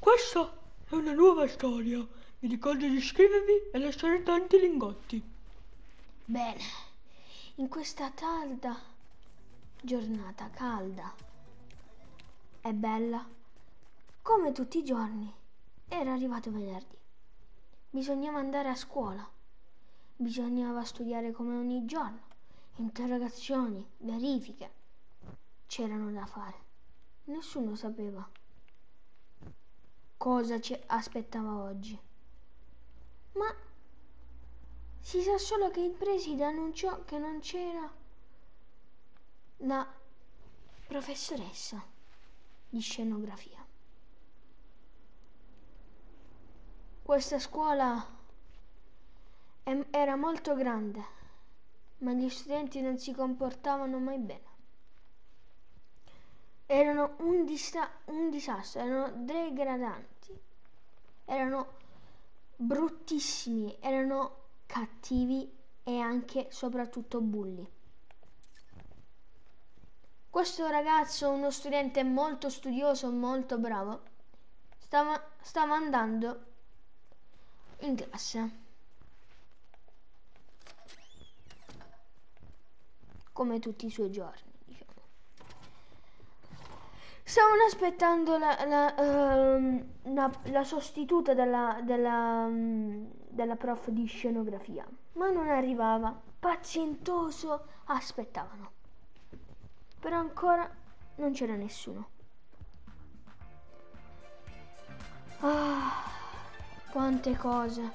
questa è una nuova storia. Vi ricordo di iscrivervi e lasciare tanti lingotti. Bene, in questa calda giornata calda e bella, come tutti i giorni, era arrivato venerdì. Bisognava andare a scuola, bisognava studiare come ogni giorno, interrogazioni, verifiche, c'erano da fare. Nessuno sapeva cosa ci aspettava oggi, ma si sa solo che il preside annunciò che non c'era la professoressa di scenografia. Questa scuola era molto grande, ma gli studenti non si comportavano mai bene. Erano un disastro, erano degradanti, erano bruttissimi, erano cattivi e anche soprattutto bulli. Questo ragazzo, uno studente molto studioso, molto bravo, stava andando in classe, come tutti i suoi giorni. Stavano aspettando la sostituta della prof di scenografia, ma non arrivava. Pazientoso aspettavano, però ancora non c'era nessuno. Ah, quante cose.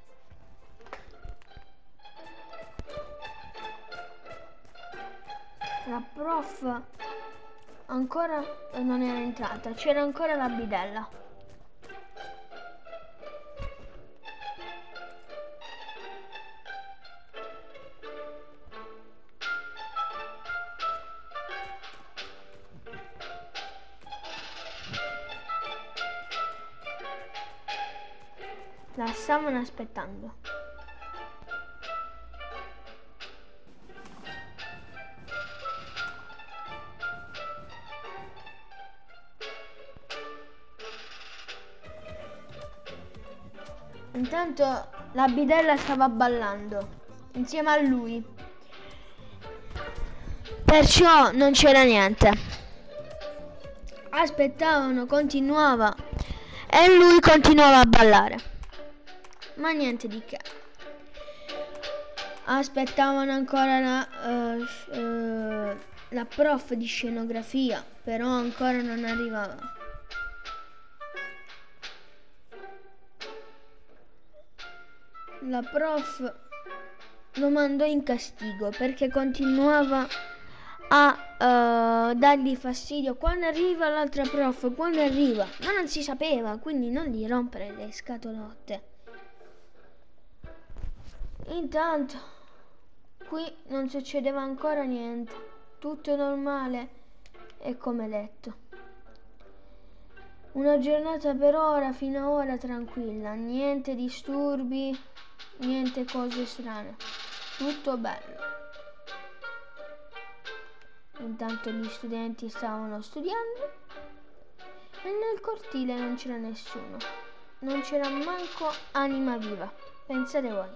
La prof ancora non era entrata, c'era ancora la bidella. La stavano aspettando. Intanto la bidella stava ballando insieme a lui, perciò non c'era niente. Aspettavano, continuava e lui continuava a ballare, ma niente di che. Aspettavano ancora la prof di scenografia, però ancora non arrivava. La prof lo mandò in castigo perché continuava a dargli fastidio. Quando arriva l'altra prof, quando arriva, ma non si sapeva, quindi non gli rompere le scatolotte. Intanto qui non succedeva ancora niente, tutto normale e come detto. Una giornata per ora, fino a ora tranquilla, niente disturbi, niente cose strane, tutto bello. Intanto gli studenti stavano studiando e nel cortile non c'era nessuno, non c'era manco anima viva, pensate voi.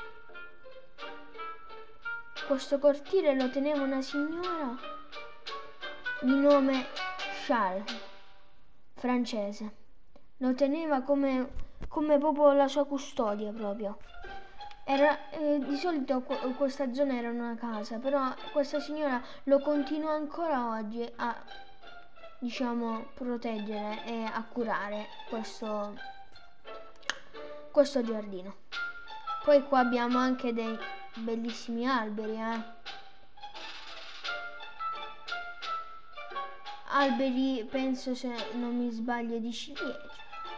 Questo cortile lo teneva una signora di nome Charles, francese. Lo teneva come proprio la sua custodia proprio. Di solito questa zona era una casa, però questa signora lo continua ancora oggi a, diciamo, proteggere e a curare questo giardino. Poi qua abbiamo anche dei bellissimi alberi, alberi, penso, se non mi sbaglio, di ciliegie.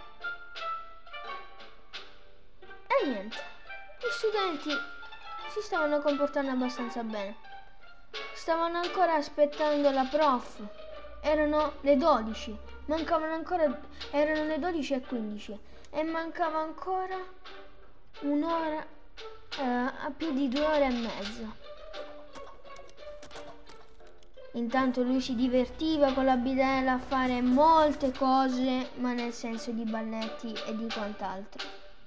E niente, gli studenti si stavano comportando abbastanza bene. Stavano ancora aspettando la prof. Erano le 12, mancavano ancora, erano le 12:15 e mancava ancora un'ora, a più di 2 ore e mezza. Intanto lui si divertiva con la bidella a fare molte cose, ma nel senso di balletti e di quant'altro.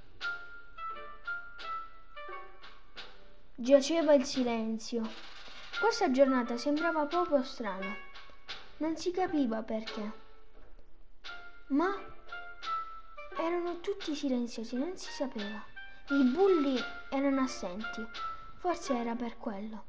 Giaceva il silenzio. Questa giornata sembrava proprio strana. Non si capiva perché. Ma erano tutti silenziosi, non si sapeva. I bulli erano assenti. Forse era per quello.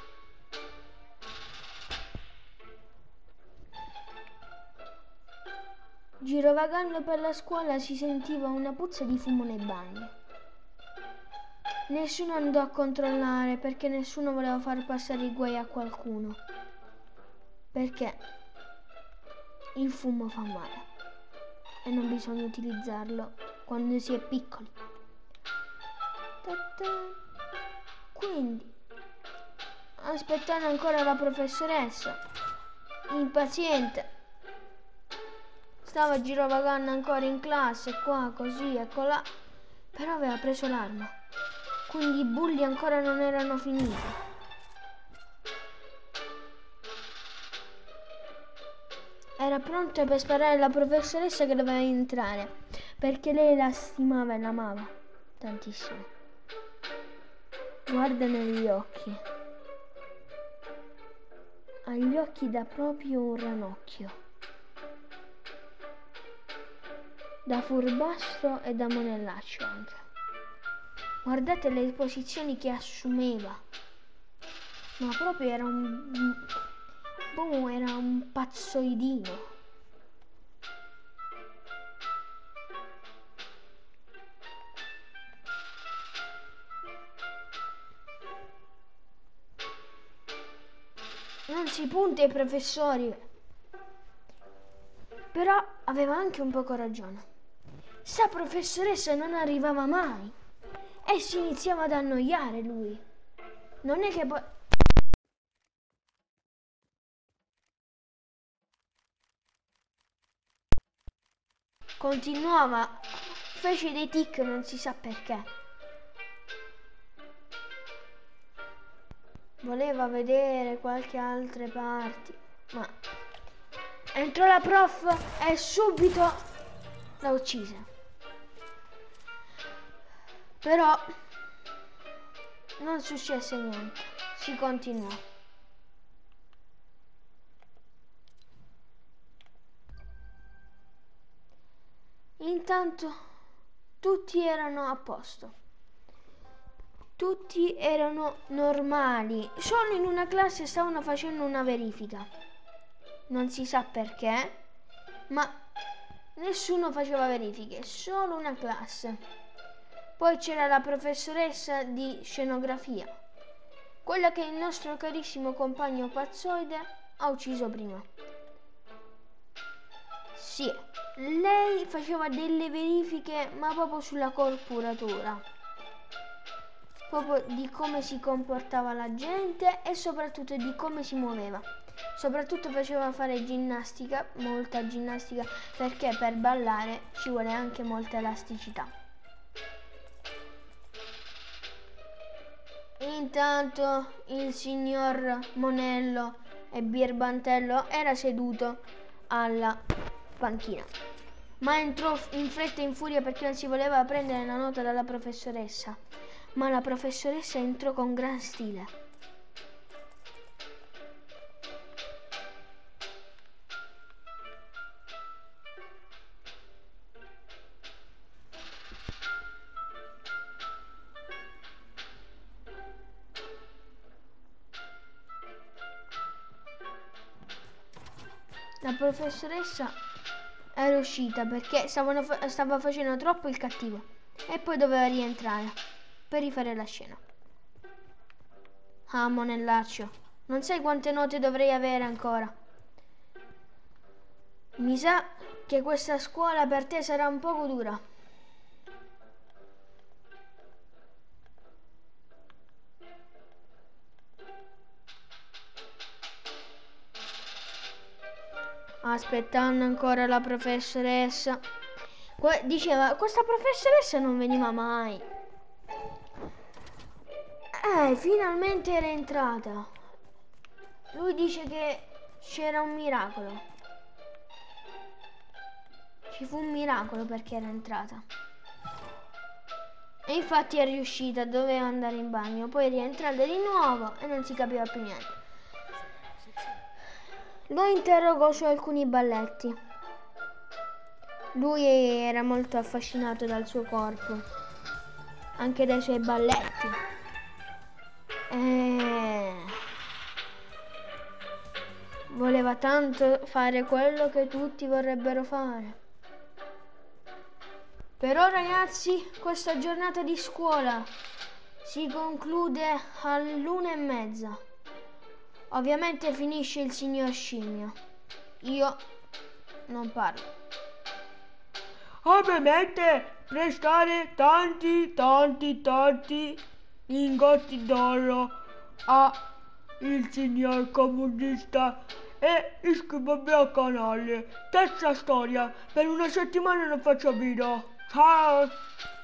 Girovagando per la scuola si sentiva una puzza di fumo nei bagni. Nessuno andò a controllare perché nessuno voleva far passare i guai a qualcuno. Perché il fumo fa male e non bisogna utilizzarlo quando si è piccoli. Quindi, aspettando ancora la professoressa, impaziente, stava girovagando ancora in classe, qua, così e colà, però aveva preso l'arma. Quindi i bulli ancora non erano finiti. Era pronto per sparare alla professoressa che doveva entrare, perché lei la stimava e l'amava tantissimo. Guarda negli occhi. Ha gli occhi da proprio un ranocchio. Da furbastro e da monellaccio anche. Guardate le posizioni che assumeva. Ma proprio era un pazzoidino. Non si punta ai professori. Però aveva anche un poco ragione. Sta professoressa non arrivava mai. E si iniziava ad annoiare lui. Non è che poi... Continuava, fece dei tic, non si sa perché. Voleva vedere qualche altre parti, ma entrò la prof e subito la uccise. Però non successe niente, si continuò. Intanto tutti erano a posto, tutti erano normali, solo in una classe stavano facendo una verifica. Non si sa perché, ma nessuno faceva verifiche, solo una classe. Poi c'era la professoressa di scenografia, quella che il nostro carissimo compagno pazzoide ha ucciso prima. Sì, lei faceva delle verifiche, ma proprio sulla corporatura, proprio di come si comportava la gente e soprattutto di come si muoveva. Soprattutto faceva fare ginnastica, molta ginnastica, perché per ballare ci vuole anche molta elasticità. Intanto il signor Monello e Birbantello era seduto alla panchina, ma entrò in fretta e in furia perché non si voleva prendere la nota dalla professoressa. Ma la professoressa entrò con gran stile. La professoressa era uscita perché stava facendo troppo il cattivo e poi doveva rientrare per rifare la scena. Ah, monellaccio, non sai quante note dovrei avere ancora. Mi sa che questa scuola per te sarà un poco dura. Aspettando ancora la professoressa. Diceva, questa professoressa non veniva mai. Finalmente era entrata. lui dice che c'era un miracolo. Ci fu un miracolo perché era entrata. E infatti è riuscita, doveva andare in bagno, poi è rientrata di nuovo e non si capiva più niente. Lo interrogò su alcuni balletti. Lui era molto affascinato dal suo corpo, anche dai suoi balletti. Voleva tanto fare quello che tutti vorrebbero fare. Però ragazzi, questa giornata di scuola si conclude all'1:30. Ovviamente finisce il signor Scimmio. Io non parlo. Ovviamente prestare tanti lingotti d'oro a il signor comunista e iscrivervi al canale. Terza storia, per una settimana non faccio video. Ciao!